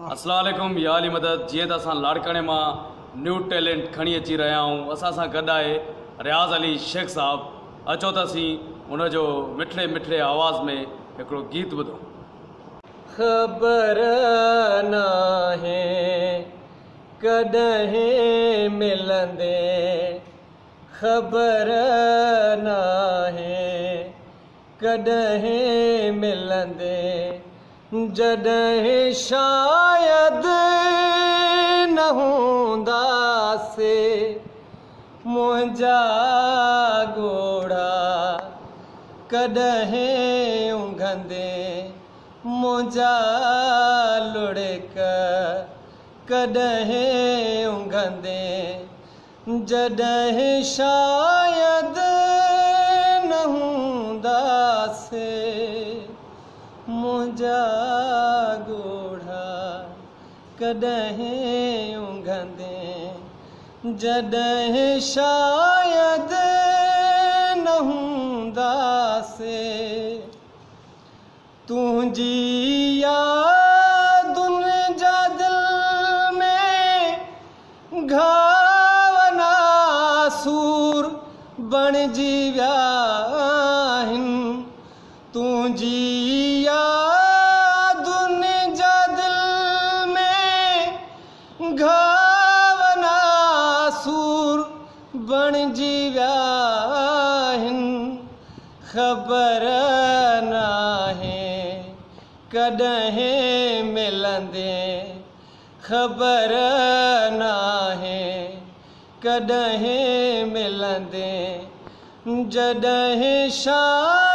अस्सलाम वालेकुम या अली मदद। जी तो असां लाड़काने में न्यू टैलेंट खणी अची रहा हूँ। असां सां गॾु आहे रियाज अली शेख साहब। अचो त असीं उनजो मिठड़े मिठड़े आवाज़ में हिकिड़ो गीत ॿुधूं। ख़बर नाहे कॾहिं मिलंदे, ख़बर नाहे कॾहिं मिलंदे, जॾहिं शायदि न हूंदासे मुंहिंजा ॻोढ़ा, कॾहिं उंघंदे मुंहिंजा लुड़िक, कॾहिं उंघंदे, जॾहिं शायदि न हूंदासे मुंहिंजा ॻोढ़ा, कॾहिं उंघंदे, जॾहिं शायदि न हूंदासे। तुंहिंजी यादुनि जा दिल में घावना सूर बणिजी विया आहिनि। तुंहिंजी यादुनि जा दिल में घावना सूर बणिजी विया आहिनि। ख़बर नाहे कॾहिं मिलंदे, ख़बर नाहे कॾहिं मिलंदे, जॾहिं शायदि